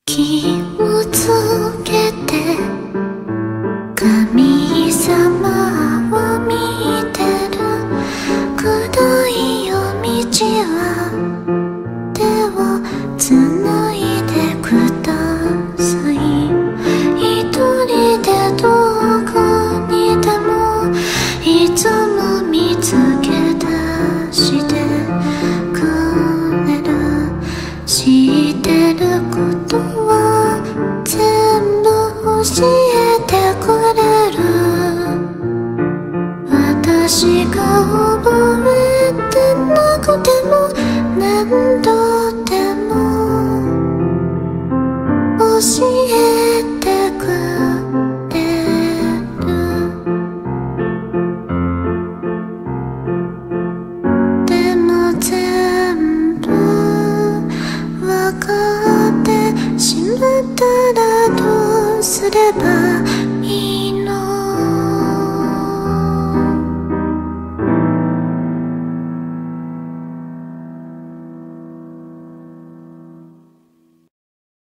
気をつけて神様を見てる暗い夜道は手をつないでください。一人でどこにでもいつも見つけ出してくれる。知ってることは全部教えてくれる。私が覚えてなくても何度でも教えてくれる。でも全部わかってしまったらどうすればいい